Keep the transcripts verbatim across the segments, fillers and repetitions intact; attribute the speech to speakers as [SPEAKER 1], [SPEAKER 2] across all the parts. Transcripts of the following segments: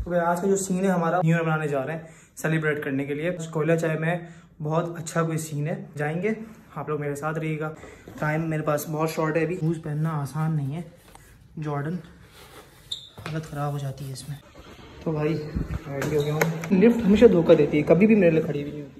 [SPEAKER 1] तो आज का जो सीन है हमारा, न्यू ईयर मनाने जा रहे हैं सेलिब्रेट करने के लिए कोयला चाय में। बहुत अच्छा कोई सीन है, जाएंगे, आप लोग मेरे साथ रहिएगा। टाइम मेरे पास बहुत शॉर्ट है अभी। शूज़ पहनना आसान नहीं है, जॉर्डन, हालत ख़राब हो जाती है इसमें। तो भाई रेडी हो गया हूँ। लिफ्ट हमेशा धोखा देती है, कभी भी मेरे लिए खड़ी भी नहीं होती है।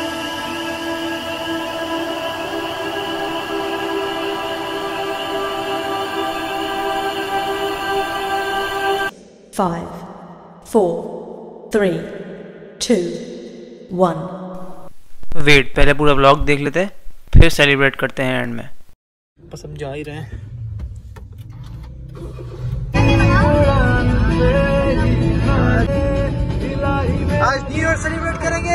[SPEAKER 2] Five, four, three, two, one.
[SPEAKER 1] Wait, पहले पूरा व्लॉग देख लेते हैं, फिर सेलिब्रेट करते हैं एंड में। बस हम जा ही रहे हैं। आज न्यू ईयर सेलिब्रेट करेंगे।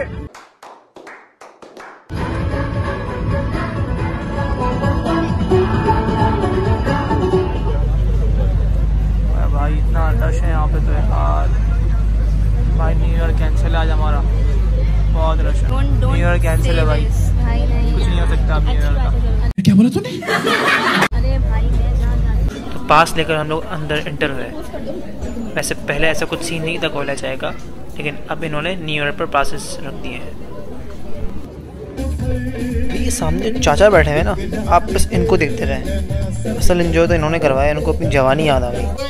[SPEAKER 1] भाई इतना रश है यहाँ पे तो यार। भाई न्यू ईयर कैंसिल है आज हमारा, बहुत रश है। न्यू ईयर कैंसिल है भाई, कुछ नहीं हो सकता न्यू ईयर का। क्या बोला तूने? अरे भाई तो पास लेकर हम लोग अंदर इंटर हुए। वैसे पहले ऐसा कुछ सीन नहीं था कोयला चाय का, लेकिन अब इन्होंने न्यू ईयर पर पासेस रख दिए हैं। ये सामने चाचा बैठे हैं ना, आप बस इनको देखते रहे। असल एंजॉय तो इन्होंने करवाया, इनको अपनी जवानी याद आ गई।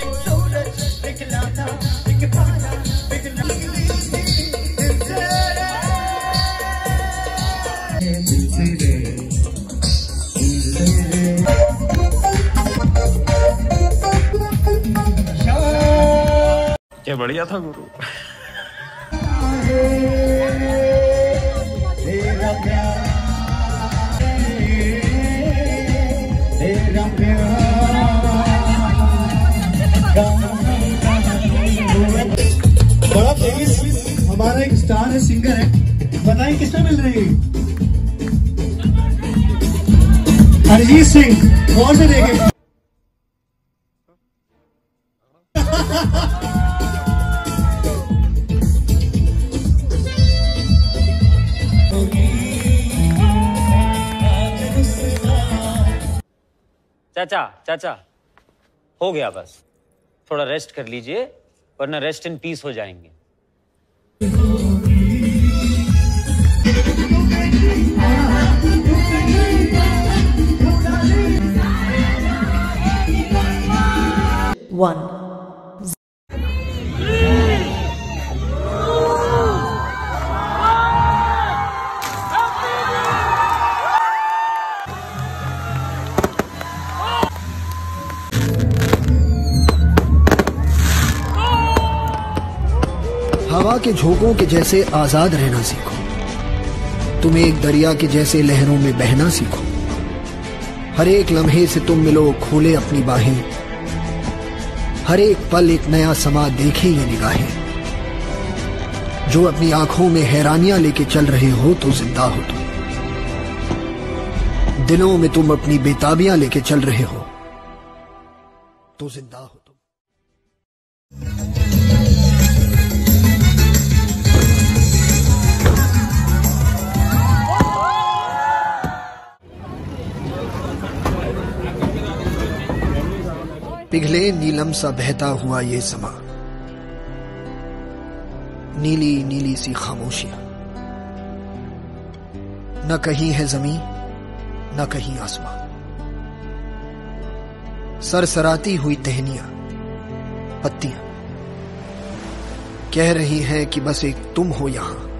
[SPEAKER 3] क्या बढ़िया था गुरु।
[SPEAKER 4] बड़ा फेमस हमारा एक स्टार है, सिंगर है, बताइए किससे मिल रही है? अरिजीत सिंह। और से देखे
[SPEAKER 3] चाचा चाचा हो गया, बस थोड़ा रेस्ट कर लीजिए, वरना रेस्ट इन पीस हो जाएंगे।
[SPEAKER 2] One.
[SPEAKER 5] हवा के झोंकों के जैसे आजाद रहना सीखो, तुम एक दरिया के जैसे लहरों में बहना सीखो। हर एक लम्हे से तुम मिलो, खोले अपनी बाहें, हर एक पल एक नया समा देखे ये निगाहें। जो अपनी आंखों में हैरानियां लेके चल रहे हो तो जिंदा हो तुम, दिलों में तुम अपनी बेताबियां लेके चल रहे हो तो जिंदा हो तुम। पिघले नीलम सा बहता हुआ ये समा, नीली नीली सी खामोशियां, न कहीं है जमीन न कहीं आसमां। सरसराती हुई टहनियां, पत्तियां कह रही हैं कि बस एक तुम हो यहां।